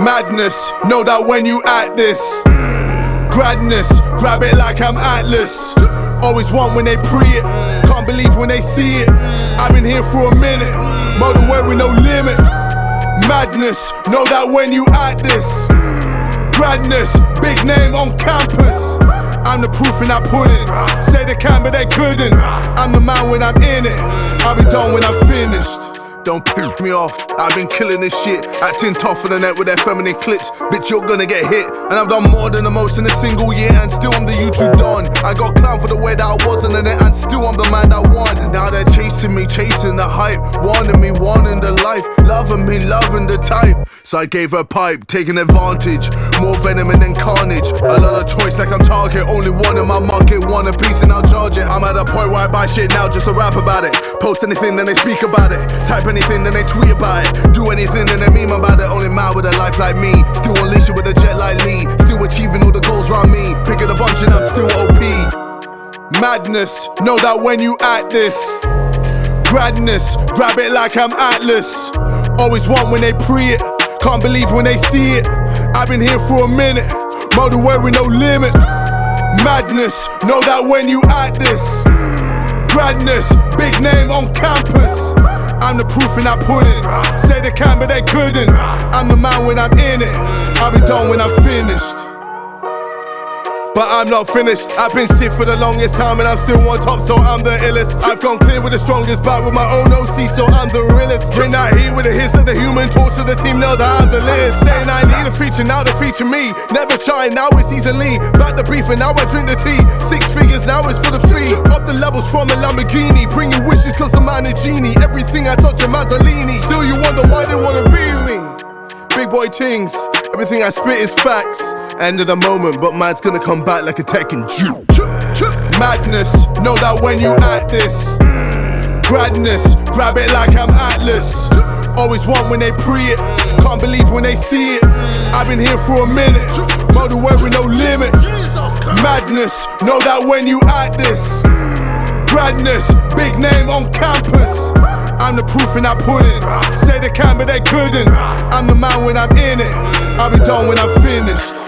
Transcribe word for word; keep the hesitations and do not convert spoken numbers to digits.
Madness, know that when you act this. Gradness, grab it like I'm Atlas. Always want when they pre it, can't believe when they see it. I've been here for a minute, motor wearing no limit. Madness, know that when you act this. Gradness, big name on campus. I'm the proof in that pudding. Say they can but they couldn't. I'm the man when I'm in it, I'll be done when I'm finished. Don't piss me off, I've been killing this shit. Acting tough on the net with their feminine clips. Bitch, you're gonna get hit. And I've done more than the most in a single year, and still I'm the YouTube Don. I got clown for the way that I was on the net, and still I'm the man that won. Now they're chasing me, chasing the hype, wanting me, wanting the life, loving me, loving the type. So I gave her a pipe, taking advantage. More venom and then carnage. A lot of choice like I'm Target. Only one in my market, one a piece and I'll charge it. I'm at a point where I buy shit now just to rap about it. Post anything then they speak about it. Type anything then they tweet about it. Do anything then they meme about it. Only man with a life like me. Still unleashing with a jet like Lee. Still achieving all the goals around me. Picking a bunch and I'm still O P. Madness, know that when you act this. Gradness, grab it like I'm Atlas. Always want when they pre it, can't believe when they see it. I've been here for a minute, motor wearing no limit. Madness, know that when you act this. Gradness, big name on campus. I'm the proof in that pudding. Say they can but they couldn't. I'm the man when I'm in it, I'll be done when I'm finished. But I'm not finished, I've been sick for the longest time and I'm still on top, so I'm the illest. I've gone clear with the strongest, back with my own O C, so I'm the realest. Bring that heat with the hits of the human torch to the team, know that I'm the list. Saying I need a feature, now they feature me. Never trying, now it's easily. Back the beef and now I drink the tea. Six figures, now it's for the free. Up the levels from a Lamborghini. Bringing wishes cause I'm a genie. Everything I touch a Mazzolini. Still you wonder why they wanna be with me. Big boy things, everything I spit is facts. End of the moment, but man's gonna come back like a Tekken Jew. Madness, know that when you act this. Gradness, grab it like I'm Atlas. Always want when they pre it, can't believe when they see it. I've been here for a minute, motor wearing no limit. Madness, know that when you act this. Gradness, big name on campus. I'm the proof in that pudding. Say they can but they couldn't. I'm the man when I'm in it, I'll be done when I'm finished.